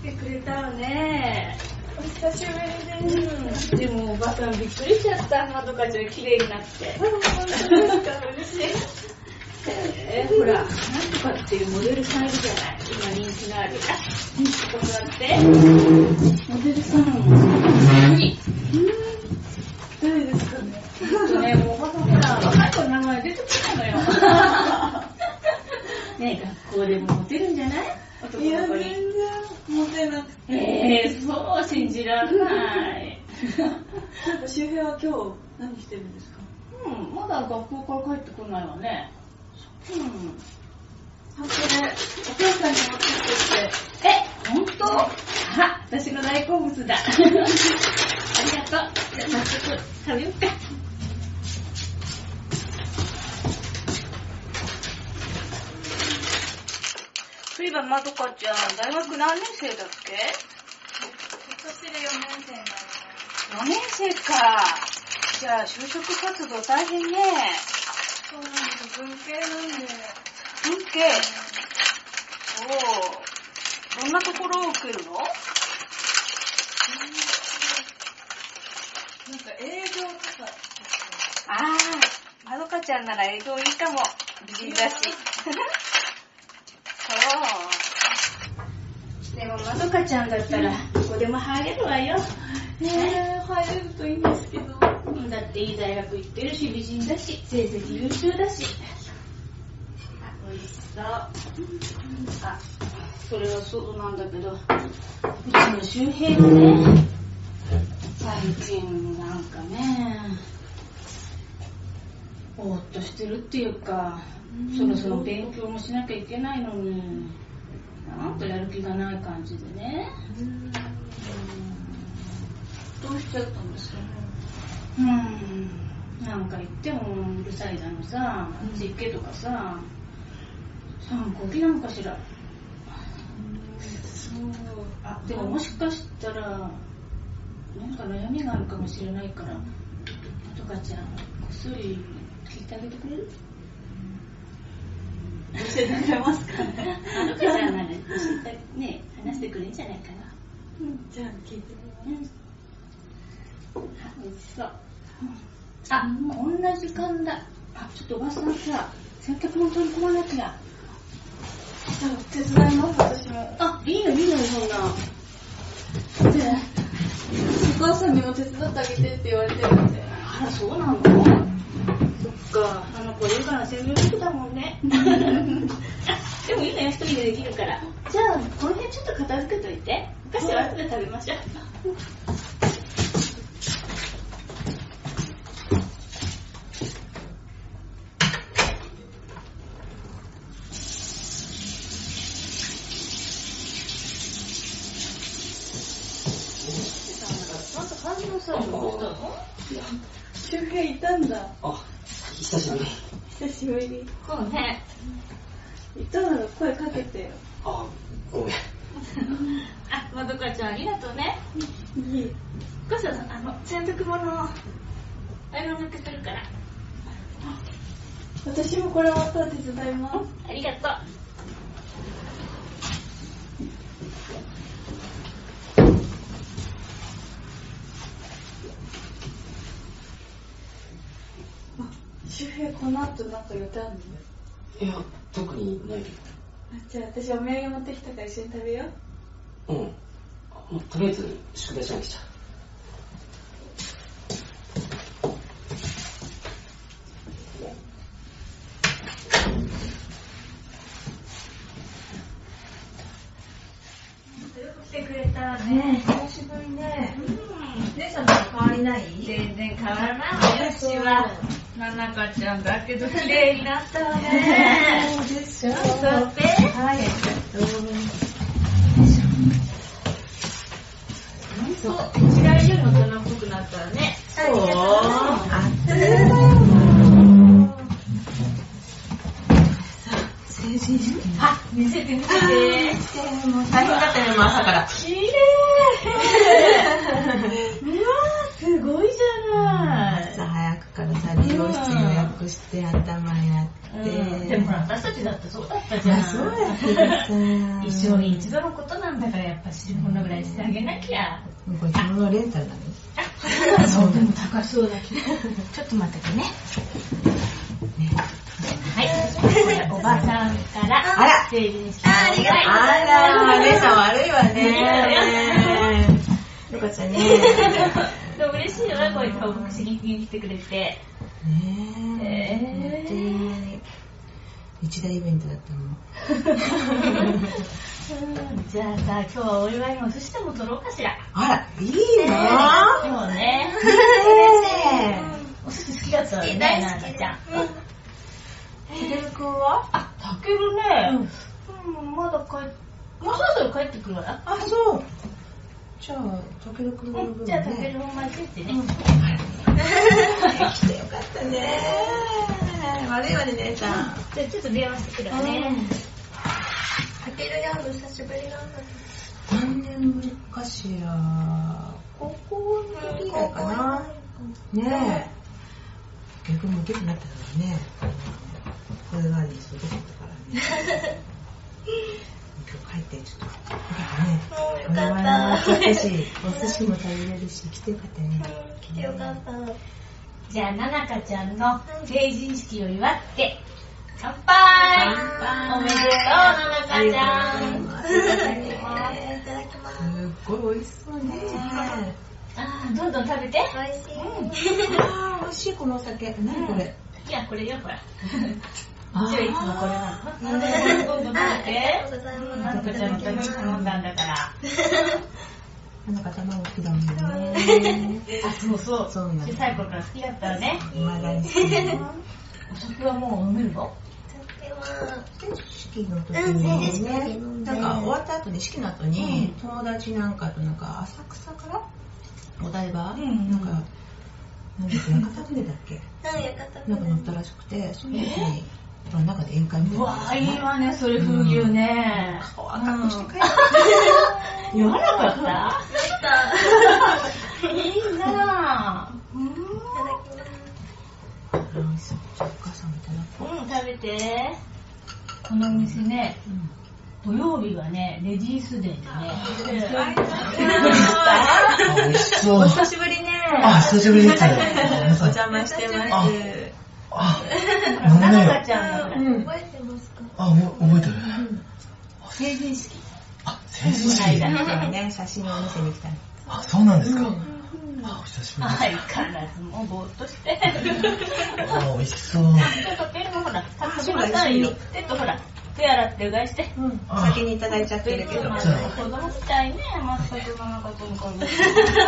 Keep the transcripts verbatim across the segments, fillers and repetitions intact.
てくれたのね。 お久しぶりです。 うん、でもおばさんびっくりしちゃった。まどかちゃん綺麗になって。 本当ですか？嬉しい。 えー、ほら、なんとかっていうモデルさんいるじゃない。今人気のある。ここ座って。モデルさんも無理。 誰ですかね。 ちょっとね、もうおばさんほら、若い子の名前出てこないのよ。ねえ、学校でもモテるんじゃない？男の子に。 いや、全然モテなくて。 えー、そう信じられない。 なんか周平は今日何してるんですか？ うん、まだ学校から帰ってこないわね。うん。 あ、それ、お母さんに持ってきてって。 え、ほんと？あ、私の大好物だ。ありがとう。じゃあ早速食べようか。そういえばまどかちゃん、大学何年生だっけ？ 今年でよねん生になります。 よねん生か。じゃあ就職活動大変ね。 そうなんです。文系なんで。 文系？そう。どんなところを受けるの？ なんか営業とか。 ああ、まどかちゃんなら営業いいかも。美人だし。そう。でもまどかちゃんだったらどこでも入れるわよ。 えー、入れるといいんですけど。 だっていい大学行ってるし、美人だし、成績優秀だし。あ、おいしそう。あ、それはそうなんだけど、うちの周平がね、最近なんかね、ぼーっとしてるっていうか、そろそろ勉強もしなきゃいけないのに、なんかやる気がない感じでね。 うん、どうしちゃったんですかね。 うん、なんか言ってもうるさいだのさ、実家とかさ、反抗期なのかしら。うん、 そう。 あ、でももしかしたら、なんか悩みがあるかもしれないから、まどかちゃん、こっそり聞いてあげてくれる？ 教えてくれますかね。 まどかちゃんなら教えて、ね、話してくれるんじゃないかな。 うん、じゃあ聞いてみます。 うん、あ、おいしそう。あ、こんな時間だ。あ、ちょっとおばさんさ、洗濯物取り込まなきゃ。 じゃあ手伝います、私も。 あ、いいのいいのよ、そんな。 で、お母さんにも手伝ってあげてって言われてるんで。 あら、そうなの？そっか、あの子いるから専業主婦だもんね。でもいいのよ、一人でできるから。じゃあ、この辺ちょっと片付けといて。お菓子は後で食べましょう。 周平いたんだ。 あ、久しぶり。 久しぶり。 そうね。 いたなら声かけてよ。 あ、ごめん。 あ、まどかちゃんありがとうね。 いい。 お母さん、あの、洗濯物をアイロンがけするから。 私もこれ終わったら手伝います。 ありがとう。 周平この後なんか予定あるの？ いや、特にないけど。 じゃあ私お土産持ってきたから一緒に食べよう。うん。もうとりあえず宿題しなくちゃ。 よく来てくれたね。久しぶりね。姉さんの変わりない？ 全然変わらないわよ、うちは。ななかちゃんだけど綺麗になったわね。 そうでしょ。 座って。 はい、ありがとう。 そう、違いよりも大人っぽくなったわね。 そう。あっという間よ。成人式。 あ、見せて見せて。 もう大変だったよ、朝から。 綺麗。うわー、すごいじゃない。 朝早くからからさ、美容室予約して頭やって、 うん、でもほら私たちだってそうだったじゃん。 まあ、そうやけどさ一生に一度のことなんだからやっぱシリコンぐらいしてあげなきゃ。 これ自分のレンタルなの？ あ、そうでも高そうだけどちょっと待っててね。はい、おばさんからあら成人式。 ありがとう。あら、姉さん悪いわね。よかったね。 でも嬉しいよね、こういう報告しに来てくれて。 ねえ。本当に一大イベントだったの。 じゃあさ、今日はお祝いのお寿司でも取ろうかしら。 あら、いいの？ 今日ね。お寿司好きだったわね、なんかちゃん。 ひでるくんは？ あ、たけるね。うん、まだ帰って、もうそろそろ帰ってくるわな。 あ、そう。じゃあ、たけるくんの分ね。 じゃあ、たけるも待ちってね。 来てよかったね。悪いわね、姉さん。 じゃあ、ちょっと電話してくるわね。 たけるやんの久しぶりなんだ。何年ぶりかしら。高校の時ぐらいかな。ねえ。逆に大きくなったからね。これがいいそうだったからね。今日帰ってちょっとよかったね。よかった。お寿司も食べれるし、来てよかったね。 来てよかった。 じゃあ、ななかちゃんの成人式を祝って、乾杯！おめでとう、ななかちゃん。 いただきます。 すっごい美味しそうね。 あー、どんどん食べて。 美味しい。 あー、美味しいこのお酒。何これ？ いや、これよ、ほら。 あーじゃあ、いつもこれなの。どんどん食べて。 ありがとうございます。 ななかちゃんのために頼んだんだから。 なんか卵好きだもんね。 あ、そうそう。 そうなんだ小さい頃から好きだったわね。 まだに好き。 お酒はもう飲めるの？ 酒は、 成人式の時うん成人式にね、 飲んでなんか終わった後に式の後に友達なんかとなんか浅草からお台場、 うんなんかなんだっけ屋形船だっけうん、よかった。 なんか乗ったらしくて、その時にこの中で宴会みたいうなわー、いいわね、それ風流ね。 顔赤くして帰って言わなかったやった。 いいなぁ。うん。 いただきます。 美味しそう。じゃあお母さんもいただこう。 うん、食べて。このお店ね、土曜日はね、レディースデーでね。 美味しそう。 お久しぶりね。 あ、久しぶりです。 お邪魔してます。 あ、 なな飲んでよ。 かちゃんだから。 覚えてますか？ あ、覚えてる。 成人式。 あ、成人式。 今ね、写真を見せに来たの。 あ、そうなんですか。あ、お久しぶりです。 相変わらずもうぼーっとして。 あ、美味しそう。 ちょっと手もほら、食べてくださいよ。手とほら、手洗ってうがいして。 先にいただいちゃってるけど。 子供みたいね、全くななかちゃんから。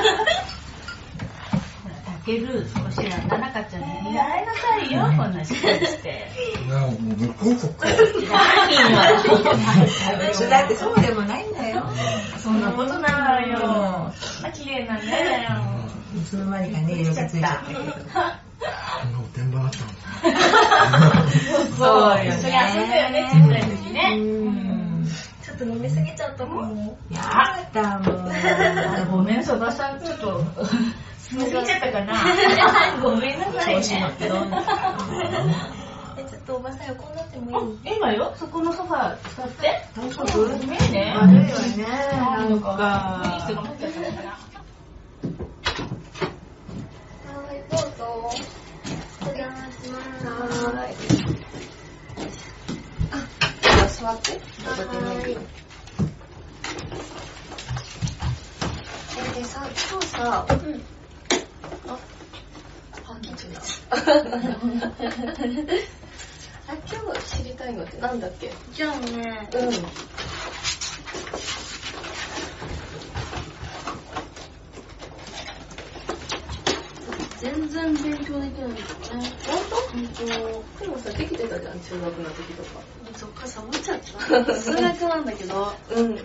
ほら、たける、おしら、ななかちゃんに見習いなさいよ、こんな仕事して。 いや、もう向こうそっか。 何よ。 だってそうでもないんだよ。 そんなことないよ。そんな綺麗なんだよ。 いつの間にかね、色がついちゃったけど。 こんなおてんばだったの。 そうよね。そりゃそうだよね、ちっちゃい時ね。 ちょっと飲みすぎちゃったかも。 やだもん。 ごめん、そばさん、ちょっと、すぎちゃったかな。ごめんなさいね。 調子乗ってどうなったえ、ちょっとおばさん横になってもいい？ 今よ、そこのソファー使って。 大丈夫？ ごめんね。 悪いわね。 なんか、いいか。 人が持っちゃったのかな。 はい、どうぞ。お邪魔します。はーい。 座って。 はい。え、でさ、今日さ、うん。あ、あ、緊張です。あ、今日知りたいのってなんだっけ？じゃあね、うん。全然勉強できないんですよね。本当？本当。でもさ、できてたじゃん、中学の時とか。そっか、サボっちゃった。数学なんだけど。うん。こ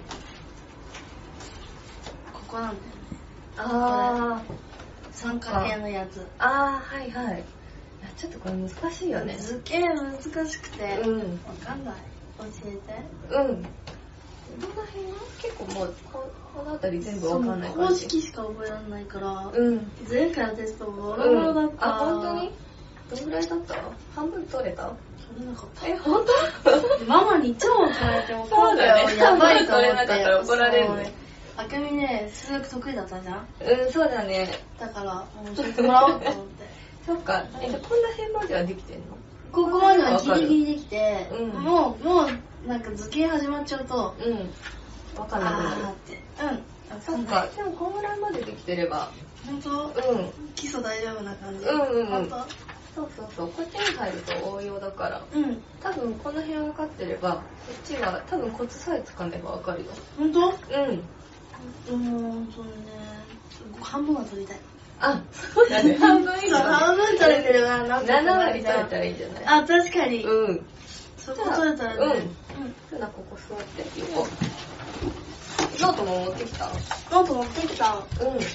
こなんだよね。あー。三角形のやつ。あー、はいはい。いや、ちょっとこれ難しいよね。すっげー難しくて。うん。わかんない。教えて。うん。どの辺結構もうここの辺り全部わかんない公感じ。 式しか覚えられないから、 うん。 前回のテストもボロボロだった。 あ、本当に？どんぐらいだった？半分取れた？ 取れなかった。 え、本当？ ママに超怒られても、 そうだよね。 やばいと思って。 取れなかったら怒られるね。 あけみね、数学得意だったじゃん。 うん、そうだね。 だから、もう教えてもらおうと思って。 そっか。え、じゃあこんな辺まではできてんの？ ここまではギリギリできて、 うんもう、もう、なんか図形始まっちゃうと、 うん。わかんなくなる。 あーって。うん。 そっか。でもこんぐらいまでできてれば。 本当？ うん。 基礎大丈夫な感じ。 うんうんうん本当？ そうそうそう。こっちに入ると応用だから。 うん。 多分この辺分かってれば、こっちは多分コツさえつかめば分かるよ。 本当？ うん。 うん、そうね。半分は取りたい。 あ、そうだね。半分以上。 半分取れてるな、なんなな割取れたらいいんじゃない？ あ、確かに。 うん。 そこ取れたらね。 うん。うん。な、ここ座って、横。ノートも持ってきた？ ノート持ってきた。 うん。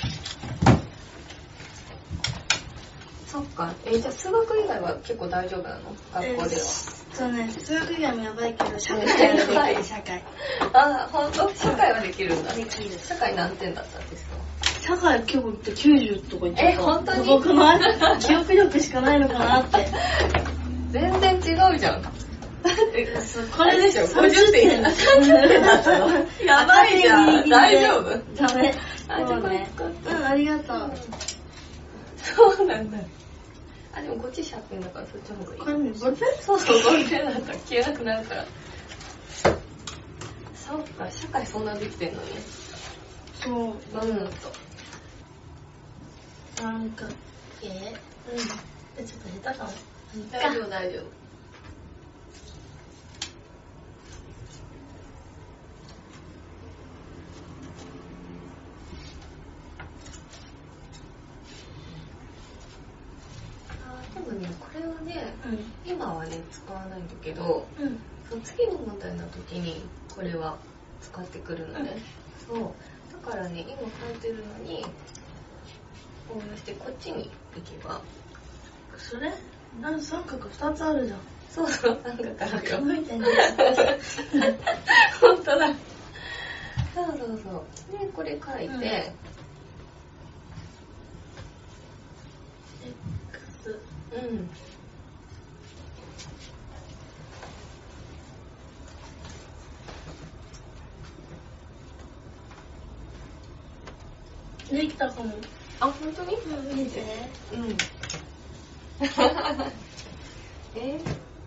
そっか。え、じゃあ数学以外は結構大丈夫なの？学校では。 そうね、数学以外もやばいけど、社会はできる、社会。 あ、ほんと？社会はできるんだ。 できる。 社会何点だったんですか？ 社会結構言ってきゅうじゅうとか言っちゃった。 え、ほんとに？ すごくない？記憶力しかないのかなって。 全然違うじゃん。 これでしょ、 ごじゅってん。さんじゅってんだったの？やばいじゃん。大丈夫？ ダメ。 あ、じゃあこれ使って。 うん、ありがとう。 そうなんだ。あ、でもこっちシャーペンだからそっちの方がいい。 これね、ボールペン？ そうそう、ボールペンだったら消えなくなるから。そうか、社会そんなできてんのね。 そう。 うん。 三角形。うん。え、ちょっと下手かも。 大丈夫、大丈夫。多分ね、これはね、 うん。 今はね、使わないんだけど、 うん。 その次の問題の時にこれは使ってくるのね。そう。だからね、今書いてるのに、応用してこっちに行けば。 それなん三角二つあるじゃん。 そうそう、三角あるよ。 考えてんね。 本当だ。そうそうそう。で、これ書いて、うん。うんできたかも。 あ、本当に？ うん、見て。 うん。え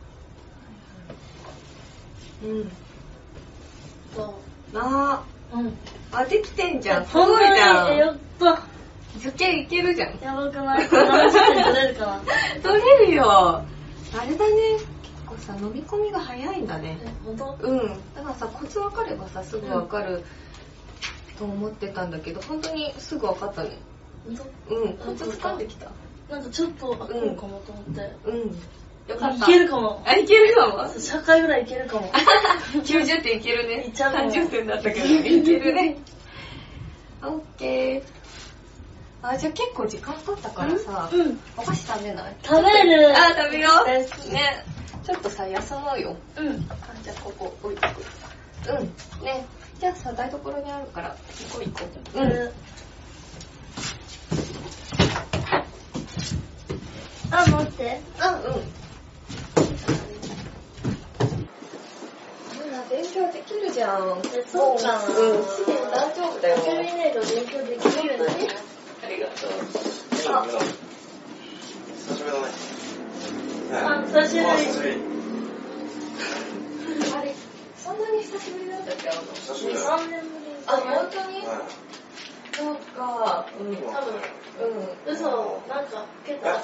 うん。 そあう。うん。 ー、あ、できてんじゃん。すほんごいじゃとにやん。 った。 図形いけるじゃん。 やばくない？何十点取れるかな？ 取れるよ。あれだね。結構さ、飲み込みが早いんだね。 え、ほんと？ うん。だからさ、コツ分かればさ、すぐ分かると思ってたんだけど、本当にすぐ分かったね。 ほんと？ うん。コツ掴んできた。 なんかちょっと、あ、こうかもと思って。 うん。よかった。 いけるかも。 あ、いけるかも。 社会ぐらいいけるかも。 きゅうじゅってんいけるね。 いっちゃうかもさんじゅってんだったけど、いけるね。オッケー。あ、じゃあ結構時間経ったからさ、 うん。 お菓子食べない？ 食べる。 あ、食べよう。 ですね。ちょっとさ、休もうよ。 うん。 あ、じゃあここ置いとく。うん。ね。じゃあさ、台所にあるから、行こう行こう。うん。 あ、待って。 あ、うん。ほら、勉強できるじゃん。 え、そうかな。 うん、すでに大丈夫だよ。 あけみねと勉強できるよね。 ありがとう。 あ、久しぶりだね。 あ、久しぶり。 久しぶり。 あれ、そんなに久しぶりだったっけ、あの。 久しぶりだよ。 さんねんぶり。 あ、本当に？ うん。 そうか。うん。 多分。 うん。 嘘、なんか、結構違う。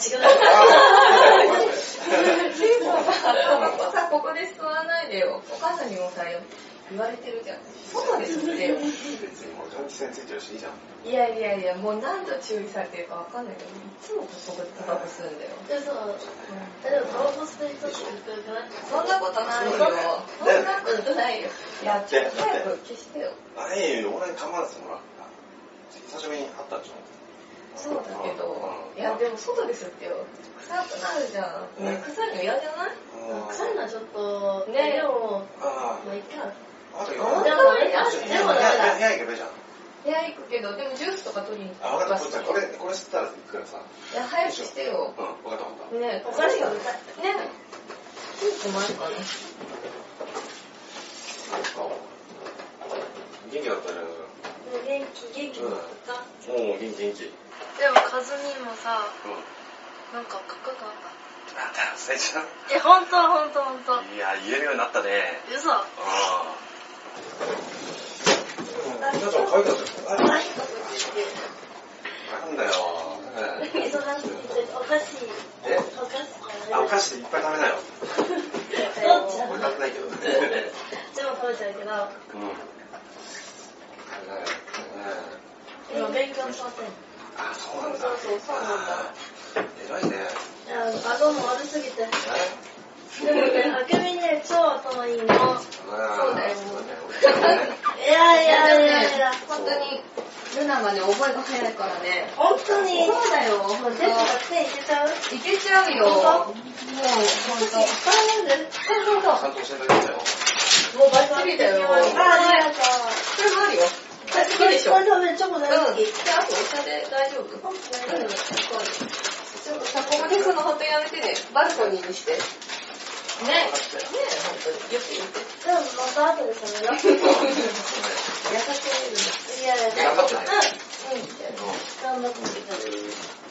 結構さ、さ、ここで座らないでよ。お母さんにもさ、言われてるじゃん。外で座ってよ。 別にもう換気扇ついてるしいいじゃん。 いやいやいや、もう何度注意されてるかわかんないけど、いつもここでタバコ吸うんだよ。 嘘。え、でもタバコ吸ってる人って言ってるかな？ そんなことないよ。そんなことないよ。いや、ちょっと早く消してよ。 あ、いいよ、俺に構わずもらった。久しぶりに会ったでしょ。 そうだけど、いや、でも外で吸ってよ。臭くなるじゃん。ね、臭いの嫌じゃない？ 臭いのはちょっと、 ねでも、 あまあいいか。 あ、 あとでもダメだ。でもダメだ。 部屋行けばいいじゃん。 部屋行くけど、でもジュースとか取りに行く。 あ、分かった。これ、これ、これ吸ったら行くからさ。 いや、早くしてよ。 うん、分かった分かった。 ねお菓子が見たい。 ねスープもあるかね。 元気だったね。 元気、元気だった。 もう元気元気。 でも、カズミもさ、 うん。 なんか、かっこよくなった。 なんだよ、せいちゃん。 え、ほんとほんとほんと。 いや、言えるようになったね。 嘘。 ああ。ちょっと可愛かったよ。なんだよ。 忙しいお菓子。 えお菓子。 あ、お菓子いっぱい食べなよ。 どっちだ俺食べないけどね。 でも食べちゃうけど。 うん。 今勉強しません。 あ、そうなんだ。 そうそうそうなんだ。 偉いね。 いや、顎も悪すぎて。でもね、あけみね、超頭いいの。そうだよ。いやいやいやいや。 本当に、ルナがね、覚えが早いからね。 本当に。 そうだよ、本当。 全部が手いけちゃう？ いけちゃうよ。もう、本当。 いっぱい飲んで。 そうそうそう。 ちゃんと教えてあげたよ。 もうバッチリだよ。 あ、ありがとう。 これもあるよ。バッチリでしょ。 これ食べるチョコ大好き。 じゃあ、あとお茶で大丈夫？うん。ちょっとそこまでその本当やめてね。バルコニーにして。ねえ。ねえ、本当に。よく言って。 でもまた後で食べよう。 優しいね。 いやいや。 頑張ってね。 うん。うん。頑張って食べる。